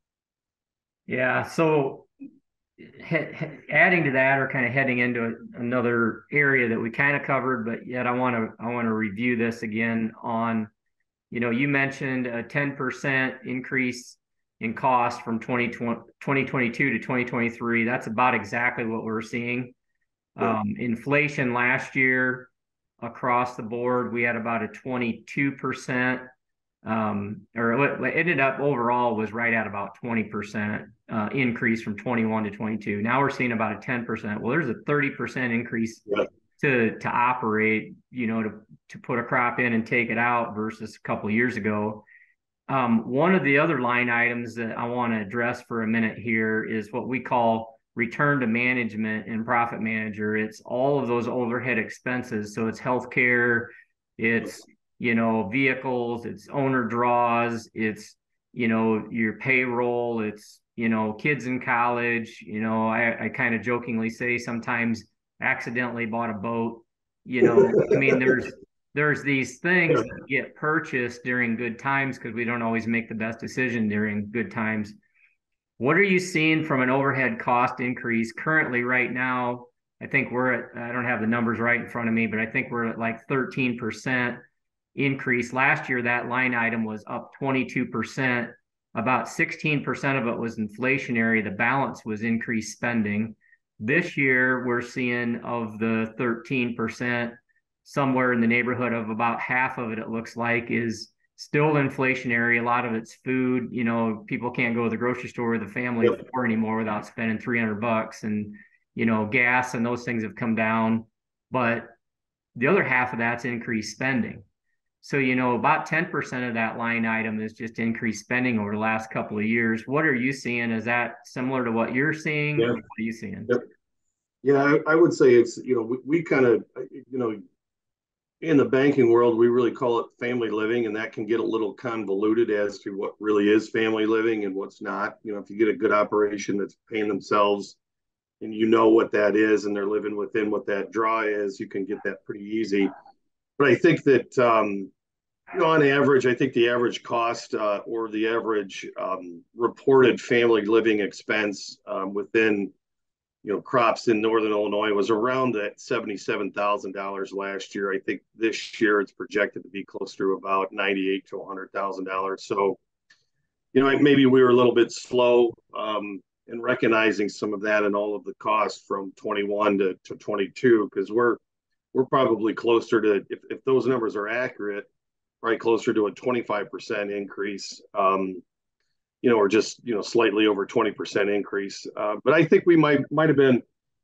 Yeah. So adding to that, or kind of heading into another area that we kind of covered, but yet I want to I want to review this again on, you know, you mentioned a ten percent increase in cost from twenty twenty-two to twenty twenty-three. That's about exactly what we're seeing. Um, inflation last year across the board, we had about a twenty-two percent, um, or it ended up overall was right at about twenty percent uh, increase from twenty-one to twenty-two. Now we're seeing about a ten percent. Well, there's a thirty percent increase yeah. to to operate, you know, to, to put a crop in and take it out versus a couple of years ago. Um, one of the other line items that I want to address for a minute here is what we call return to management and profit manager. It's all of those overhead expenses. So it's healthcare, it's, you know, vehicles, it's owner draws, it's, you know, your payroll, it's, you know, kids in college. You know, I, I kind of jokingly say sometimes accidentally bought a boat, you know, I mean, there's, there's these things that get purchased during good times because we don't always make the best decision during good times. What are you seeing from an overhead cost increase currently right now? I think we're at, I don't have the numbers right in front of me, but I think we're at like thirteen percent increase. Last year, that line item was up twenty-two percent. About sixteen percent of it was inflationary. The balance was increased spending. This year, we're seeing of the thirteen percent, somewhere in the neighborhood of about half of it, it looks like, is still inflationary. A lot of it's food. You know, people can't go to the grocery store with the family of four anymore without spending three hundred bucks, and, you know, gas and those things have come down. But the other half of that's increased spending. So, you know, about ten percent of that line item is just increased spending over the last couple of years. What are you seeing? Is that similar to what you're seeing? Yeah. What are you seeing? Yep. Yeah, I, I would say it's, you know, we, we kind of, you know, in the banking world, we really call it family living, and that can get a little convoluted as to what really is family living and what's not. You know, if you get a good operation that's paying themselves and you know what that is and they're living within what that draw is, you can get that pretty easy. But I think that, um, you know, on average, I think the average cost uh, or the average um, reported family living expense um, within you know, crops in Northern Illinois was around that seventy-seven thousand dollars last year. I think this year it's projected to be closer to about ninety-eight to one hundred thousand dollars. So, you know, maybe we were a little bit slow um, in recognizing some of that and all of the costs from twenty-one to, to twenty-two, because we're we're probably closer to, if, if those numbers are accurate, right, closer to a twenty-five percent increase. Um, you know, or just, you know, slightly over twenty percent increase. Uh, but I think we might might have been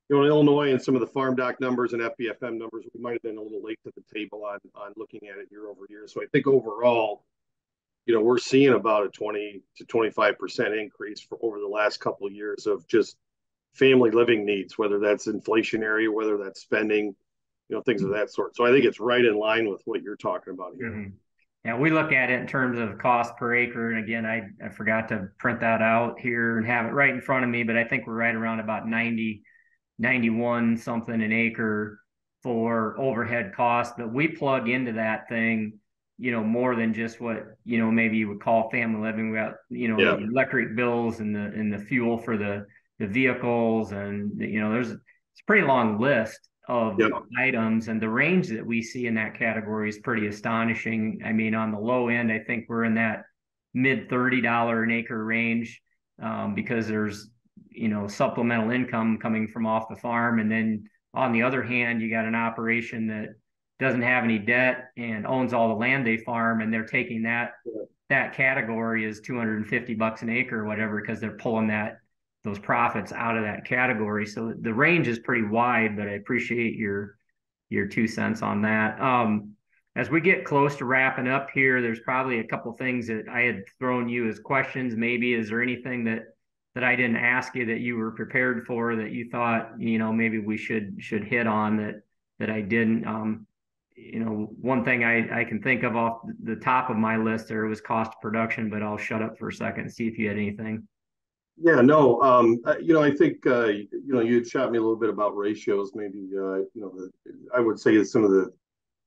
you know, in Illinois and some of the farm doc numbers and F B F M numbers, we might have been a little late to the table on on looking at it year over year. So I think overall, you know, we're seeing about a twenty to twenty-five percent increase for over the last couple of years of just family living needs, whether that's inflationary, whether that's spending, you know, things of that sort. So I think it's right in line with what you're talking about here. Mm-hmm. Yeah, we look at it in terms of cost per acre. And again, I, I forgot to print that out here and have it right in front of me, but I think we're right around about ninety, ninety-one something an acre for overhead costs. But we plug into that thing, you know, more than just what, you know, maybe you would call family living. We got, you know, yeah. the electric bills and the and the fuel for the, the vehicles. And, you know, there's it's a pretty long list of yep. items, and the range that we see in that category is pretty astonishing. I mean, on the low end, I think we're in that mid thirty dollars an acre range um, because there's, you know, supplemental income coming from off the farm. And then on the other hand, you got an operation that doesn't have any debt and owns all the land they farm, and they're taking that that category as two hundred fifty bucks an acre or whatever, because they're pulling that those profits out of that category. So the range is pretty wide, but I appreciate your your two cents on that. Um, as we get close to wrapping up here, there's probably a couple things that I had thrown you as questions. Maybe is there anything that that I didn't ask you that you were prepared for that you thought, you know, maybe we should should hit on that that I didn't? Um, you know, one thing I, I can think of off the top of my list there was cost of production, but I'll shut up for a second and see if you had anything. Yeah, no, um, you know, I think, uh, you know, you had shot me a little bit about ratios, maybe, uh, you know, the, I would say some of the,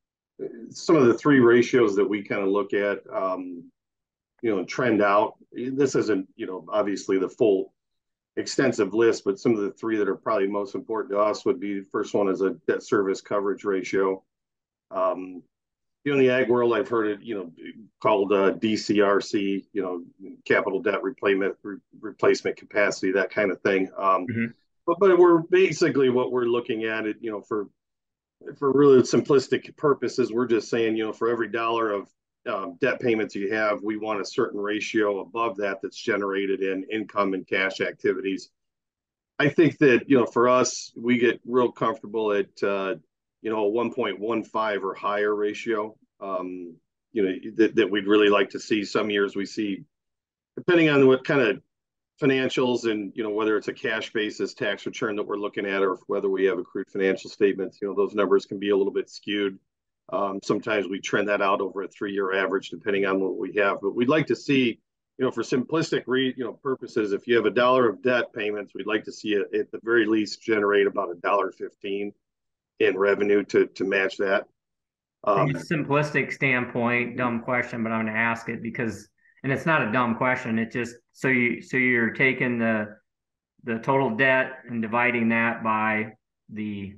some of the three ratios that we kind of look at, um, you know, trend out. This isn't, you know, obviously the full extensive list, but some of the three that are probably most important to us would be, the first one is a debt service coverage ratio. Um, You know, in the ag world, I've heard it, you know, called uh, D C R C, you know, capital debt replacement re- replacement capacity, that kind of thing. Um, mm-hmm. But but we're basically what we're looking at it, you know, for for really simplistic purposes, we're just saying, you know, for every dollar of um, debt payments you have, we want a certain ratio above that that's generated in income and cash activities. I think that, you know, for us, we get real comfortable at uh, you know, a one point one five or higher ratio, um, you know, that, that we'd really like to see. Some years we see, depending on what kind of financials and, you know, whether it's a cash basis tax return that we're looking at or whether we have accrued financial statements, you know, those numbers can be a little bit skewed. Um, sometimes we trend that out over a three-year average, depending on what we have. But we'd like to see, you know, for simplistic re, you know, purposes, if you have a dollar of debt payments, we'd like to see it at the very least generate about a dollar fifteen in revenue to to match that. Um, From a simplistic standpoint, dumb question, but I'm going to ask it because, and it's not a dumb question. It just so you so you're taking the the total debt and dividing that by the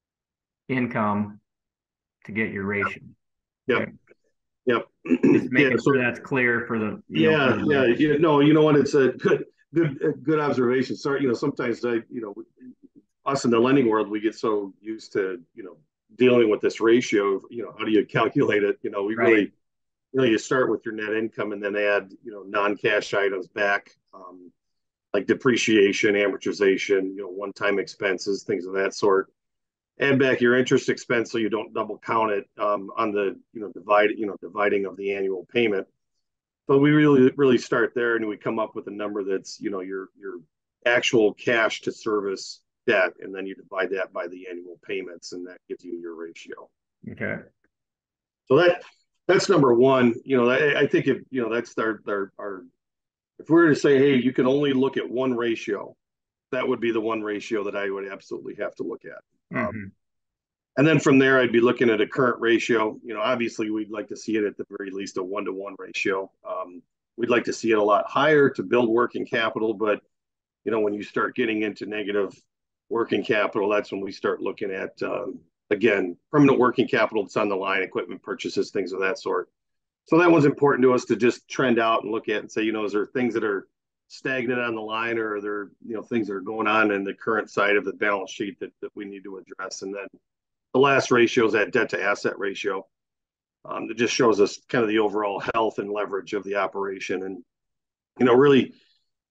income to get your ratio. Yep. Okay. Yep. Just making yeah, sure so, that's clear for the. Yeah, know, for yeah, yeah. No, you know what? It's a good, good, good observation. Sorry, you know, sometimes I, you know. Us in the lending world, we get so used to, you know, dealing with this ratio of, you know, how do you calculate it? You know, we right. really, you know, you start with your net income and then add, you know, non-cash items back, um, like depreciation, amortization, you know, one-time expenses, things of that sort. Add back your interest expense so you don't double count it um, on the, you know, divide, you know, dividing of the annual payment. But we really, really start there and we come up with a number that's, you know, your your actual cash to service debt, and then you divide that by the annual payments, and that gives you your ratio. Okay. So that that's number one. You know, I, I think if you know that's our, our our if we were to say, hey, you can only look at one ratio, that would be the one ratio that I would absolutely have to look at. Mm-hmm. Um, and then from there, I'd be looking at a current ratio. You know, obviously, we'd like to see it at the very least a one to one ratio. Um, we'd like to see it a lot higher to build working capital, but you know, when you start getting into negative working capital, that's when we start looking at, um, again, permanent working capital that's on the line, equipment purchases, things of that sort. So that was important to us to just trend out and look at and say, you know, is there things that are stagnant on the line, or are there, you know, things that are going on in the current side of the balance sheet that, that we need to address? And then the last ratio is that debt to asset ratio. Um, that just shows us kind of the overall health and leverage of the operation. And, you know, really,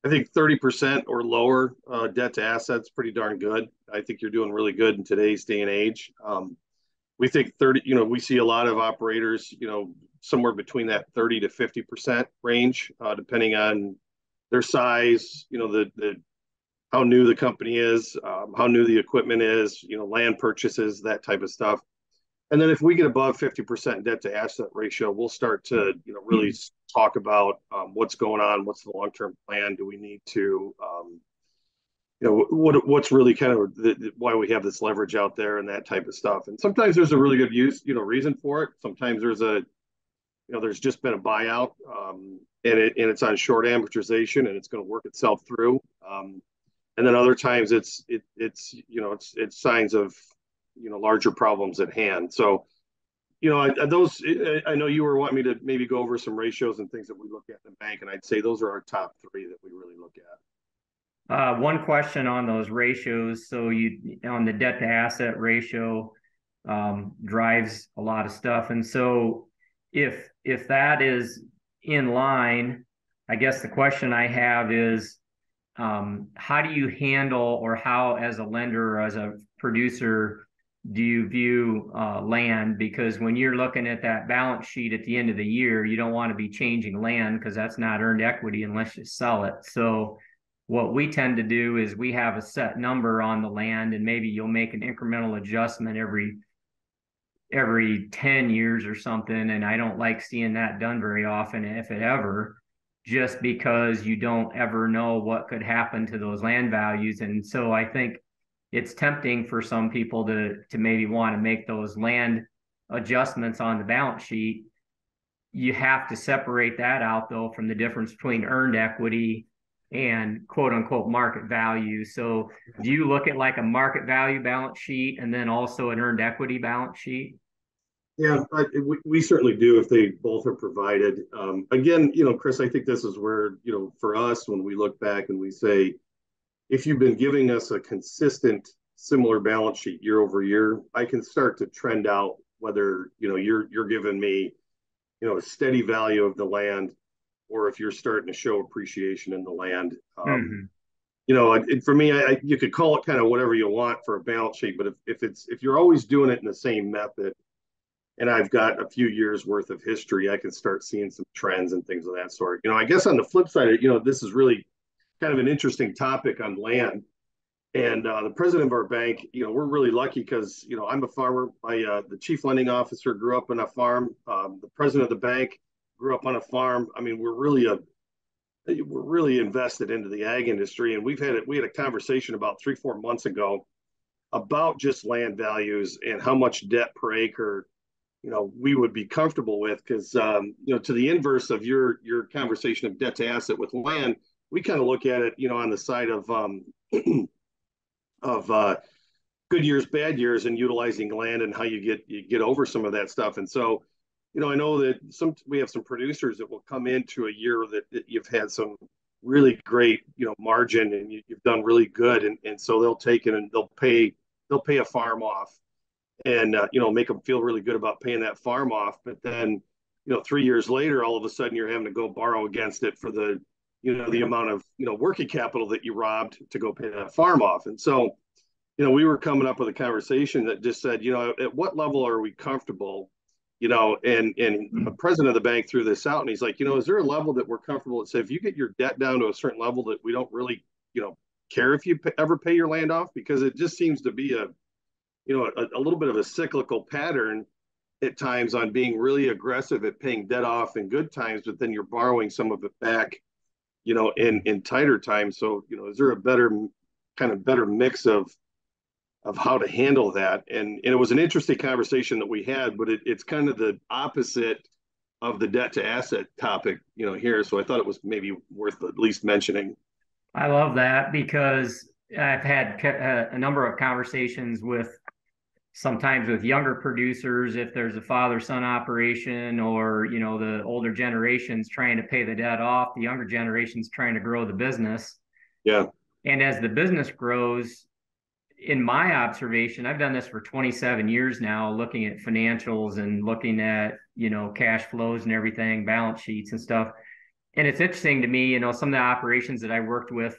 I think thirty percent or lower uh, debt to assets pretty darn good. I think you're doing really good in today's day and age. Um, we think thirty, you know, we see a lot of operators, you know, somewhere between that thirty to fifty percent range, uh, depending on their size, you know, the, the, how new the company is, um, how new the equipment is, you know, land purchases, that type of stuff. And then if we get above fifty percent debt to asset ratio, we'll start to, you know, really talk about um, what's going on, what's the long-term plan, do we need to, um, you know, what what's really kind of the, why we have this leverage out there and that type of stuff. And sometimes there's a really good use, you know, reason for it. Sometimes there's a, you know, there's just been a buyout, um, and it and it's on short amortization and it's going to work itself through. Um, and then other times it's it it's you know it's it's signs of, you know, larger problems at hand. So, you know, I, those I know you were wanting me to maybe go over some ratios and things that we look at in the bank, and I'd say those are our top three that we really look at. Uh, one question on those ratios. So you on the debt to asset ratio um, drives a lot of stuff, and so if if that is in line, I guess the question I have is, um, how do you handle, or how as a lender or as a producer do you view uh, land? Because when you're looking at that balance sheet at the end of the year, you don't want to be changing land because that's not earned equity unless you sell it. So what we tend to do is we have a set number on the land, and maybe you'll make an incremental adjustment every every ten years or something. And I don't like seeing that done very often, if it ever, just because you don't ever know what could happen to those land values. And so I think it's tempting for some people to to maybe want to make those land adjustments on the balance sheet. You have to separate that out, though, from the difference between earned equity and quote unquote market value. So do you look at like a market value balance sheet and then also an earned equity balance sheet? Yeah, I, we, we certainly do if they both are provided. Um, again, you know, Chris, I think this is where, you know, for us, when we look back and we say, if you've been giving us a consistent, similar balance sheet year over year, I can start to trend out whether, you know, you're you're giving me, you know, a steady value of the land, or if you're starting to show appreciation in the land. Um, mm-hmm. You know, it, for me, I, you could call it kind of whatever you want for a balance sheet, but if, if it's if you're always doing it in the same method, and I've got a few years worth of history, I can start seeing some trends and things of that sort. You know, I guess on the flip side, you know, this is really kind of an interesting topic on land. And uh, the president of our bank, you know, we're really lucky because, you know, I'm a farmer. My uh, the chief lending officer grew up on a farm. Um, the president of the bank grew up on a farm. I mean, we're really a we're really invested into the ag industry. And we've had it. We had a conversation about three, four months ago about just land values and how much debt per acre, you know, we would be comfortable with, because, um, you know, to the inverse of your your conversation of debt to asset with land, we kind of look at it, you know, on the side of um, of uh, good years, bad years, and utilizing land and how you get you get over some of that stuff. And so, you know, I know that some we have some producers that will come into a year that, that you've had some really great, you know, margin, and you, you've done really good, and and so they'll take it and they'll pay they'll pay a farm off, and uh, you know, make them feel really good about paying that farm off. But then, you know, three years later, all of a sudden you're having to go borrow against it for the, you know, the amount of, you know, working capital that you robbed to go pay that farm off. And so, you know, we were coming up with a conversation that just said, you know, at what level are we comfortable, you know, and and the president of the bank threw this out, and he's like, you know, is there a level that we're comfortable at? Say, if you get your debt down to a certain level that we don't really, you know, care if you pay, ever pay your land off, because it just seems to be a, you know, a, a little bit of a cyclical pattern at times on being really aggressive at paying debt off in good times, but then you're borrowing some of it back, you know, in, in tighter times. So, you know, is there a better kind of better mix of, of how to handle that? And, and it was an interesting conversation that we had, but it, it's kind of the opposite of the debt to asset topic, you know, here. So I thought it was maybe worth at least mentioning. I love that, because I've had a number of conversations with sometimes with younger producers, if there's a father-son operation, or, you know, the older generation's trying to pay the debt off, the younger generation's trying to grow the business. Yeah. And as the business grows, in my observation, I've done this for twenty-seven years now, looking at financials and looking at, you know, cash flows and everything, balance sheets and stuff. and it's interesting to me, you know, some of the operations that I worked with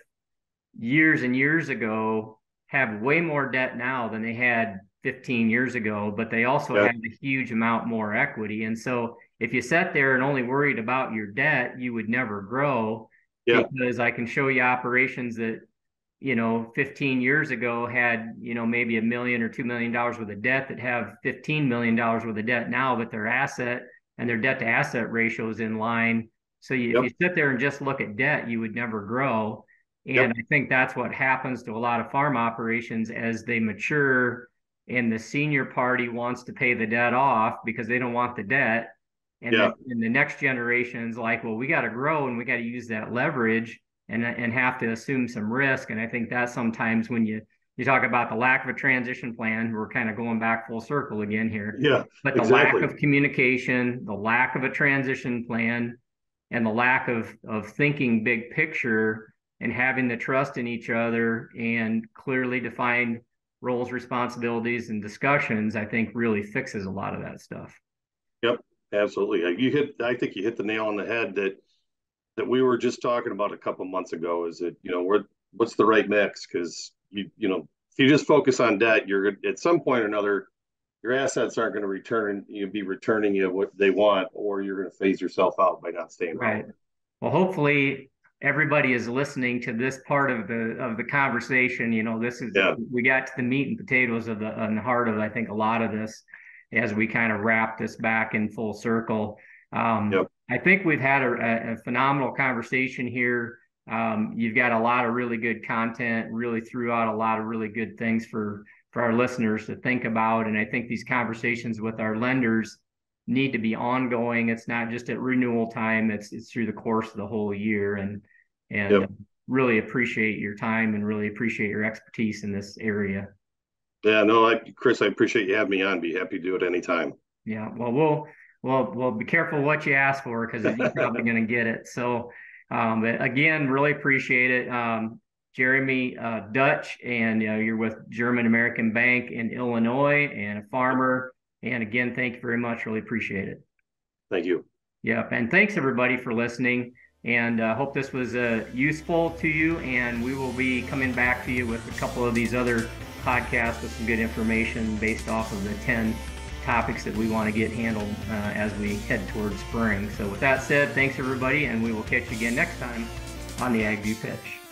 years and years ago have way more debt now than they had fifteen years ago, but they also Yep. have a huge amount more equity. And so if you sat there and only worried about your debt, you would never grow. Yep. Because I can show you operations that, you know, fifteen years ago had, you know, maybe a million or two million dollars worth of debt that have fifteen million dollars worth of debt now, but their asset and their debt to asset ratio is in line. So you, Yep. if you sit there and just look at debt, you would never grow. And Yep. I think that's what happens to a lot of farm operations as they mature and the senior party wants to pay the debt off because they don't want the debt. And, Yeah. the, and the next generation's like, well, we got to grow and we got to use that leverage and, and have to assume some risk. And I think that sometimes when you, you talk about the lack of a transition plan, we're kind of going back full circle again here. Yeah. But the exactly. lack of communication, the lack of a transition plan, and the lack of, of thinking big picture and having the trust in each other and clearly defined roles, responsibilities, and discussions, I think really fixes a lot of that stuff. Yep, absolutely. You hit, I think you hit the nail on the head that that we were just talking about a couple months ago. Is that, you know, we're, what's the right mix? Because you you know, if you just focus on debt, you're at some point or another, your assets aren't going to return you be returning you what they want, or you're going to phase yourself out by not staying right. relevant. Well, hopefully everybody is listening to this part of the of the conversation. You know, this is yeah. we got to the meat and potatoes of the and the heart of I think a lot of this as we kind of wrap this back in full circle. Um, yep. I think we've had a, a phenomenal conversation here. Um, you've got a lot of really good content, really threw out a lot of really good things for for our listeners to think about. And I think these conversations with our lenders need to be ongoing. It's not just at renewal time, it's it's through the course of the whole year. And and yep. really appreciate your time and really appreciate your expertise in this area. Yeah, no, I, Chris, I appreciate you having me on. Be happy to do it anytime. Yeah, well, we'll well, well, be careful what you ask for because you're probably going to get it. So, um, but again, really appreciate it. Um, Jeremy uh, Doetch, and you know, you're with German American Bank in Illinois and a farmer. And again, thank you very much. Really appreciate it. Thank you. Yep. And thanks everybody for listening. And I uh, hope this was uh, useful to you. And we will be coming back to you with a couple of these other podcasts with some good information based off of the ten topics that we want to get handled uh, as we head towards spring. So with that said, thanks everybody. And we will catch you again next time on the AgView Pitch.